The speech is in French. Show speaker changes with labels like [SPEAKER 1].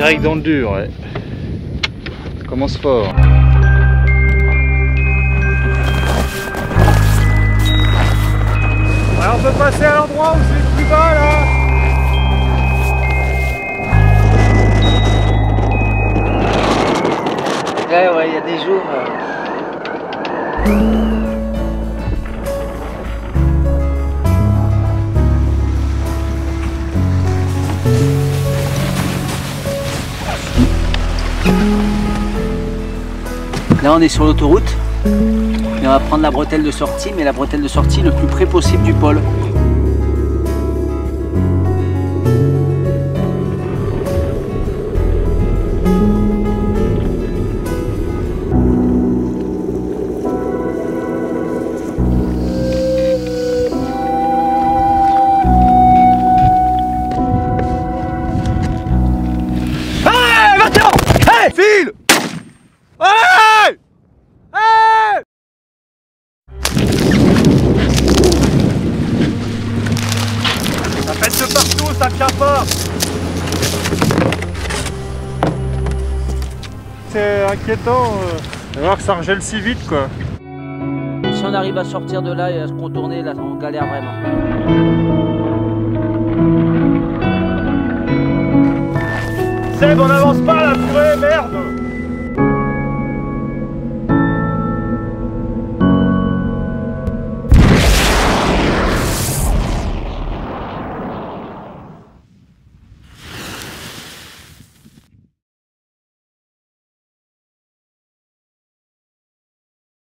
[SPEAKER 1] Direct dans le dur, ouais. Ça commence fort.
[SPEAKER 2] Ouais, on peut passer à l'endroit où c'est le plus bas là.
[SPEAKER 3] Ouais, il y a des jours. Là, on est sur l'autoroute et on va prendre la bretelle de sortie, mais la bretelle de sortie le plus près possible du pôle.
[SPEAKER 2] Hey, maintenant! Hey, file! Hey! Hey! Ça pète de partout, ça tient pas! C'est inquiétant de voir que ça regèle si vite quoi.
[SPEAKER 3] Si on arrive à sortir de là et à se contourner, là on galère vraiment.
[SPEAKER 2] Seb, on avance pas la purée, merde!